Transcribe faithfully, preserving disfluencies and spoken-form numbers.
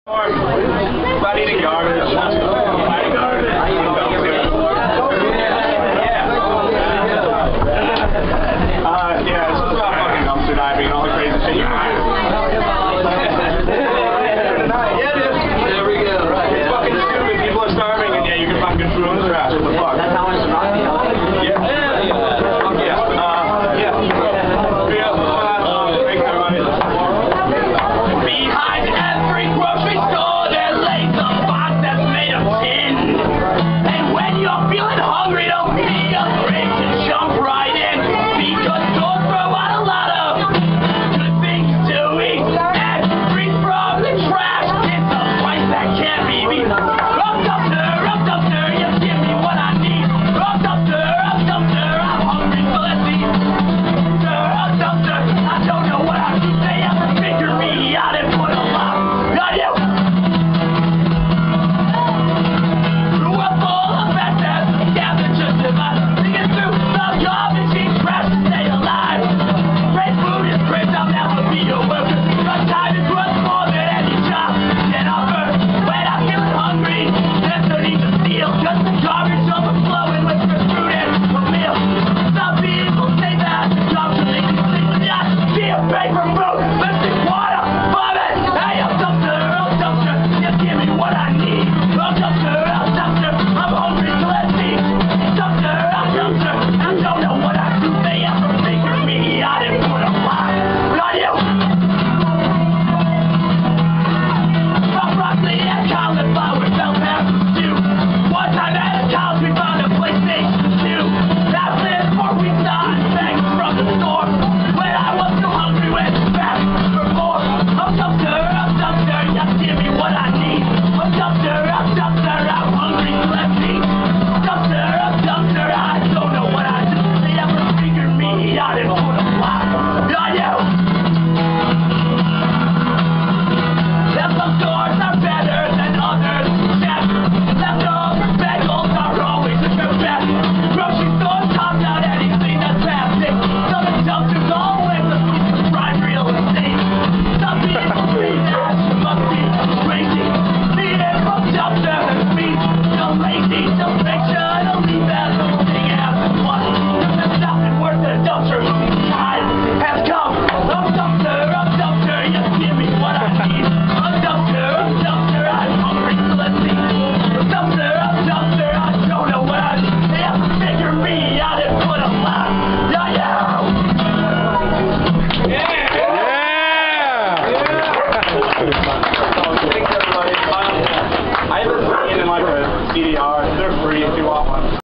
About eating garbage. Eating garbage. Uh, yeah, it's just about fucking dumpster diving and all the crazy shit you can do. Yeah, dude. There we go. It's fucking stupid. People are starving, and yeah, you can fucking throw in the trash. What the fuck? That's how much the rock is. Yeah. Yeah. Fuck yeah. Uh, yeah. Yeah. Uh, thanks, everybody. Behind every grocery store, there lays a box that's made of tin. And when you're feeling hungry, don't be afraid to jump right in. Because stores throw out a lot of good things to eat. And free from the trash, it's a price that can't be beat. Up dumpster, up dumpster, you give me what I need. Up dumpster, up dumpster, I'm hungry, so let's eat. Up dumpster, I don't know what I should say. I have to figure me out and put a lot on you. Through a full of excess, scavengers survive. Digging through the garbage, eat trash to stay alive. Great food is great, I'll never be a worker. But time is worth more than any job can offer. When I'm feeling hungry, there's no need to steal. Cause the garbage overflowing with fresh fruit and a meal. Some people say that the job to make you sleep, but not be a paper food. Let's drink water, vomit. Hey, I'm dumpster, I'm dumpster, just give me what I need. I'm dumpster, I'm dumpster, I'm hungry, so let's eat. Dumpster, I'm dumpster, I don't know what I do. They have to figure me out and put a lot on you. From broccoli and cauliflower, bell peppers stew. One time at a house, we found a PlayStation two. That lived for weeks on bags from the store. When I was too hungry, went back for more. I'm dumpster, I'm dumpster, just give me what I need. I'm dumpster, I'm dumpster, I'm hungry, so let's eat. Dumpster, I'm dumpster, I don't know what I do. They have to figure me out and put a lot on you. That some stores are better than others. Chef, leftover bagels are always a good bet. Grocery stores tops out anything that's plastic. Some of the dumpsters always a piece of prime real estate. Some people say that you must be crazy. Eating from dumpsters means so lazy. So make sure to leave everything after once. Cause there's nothing worth a dumpster. Time has come. I'm dumpster, I'm dumpster, just give me what I need. I'm dumpster, I'm dumpster, I'm hungry, so let's eat. I'm dumpster, I'm dumpster, I don't know what I do. They have to figure me out and put a lot on you. Yeah! Thanks, everybody. I have a in like a C D R. They're free if you want one.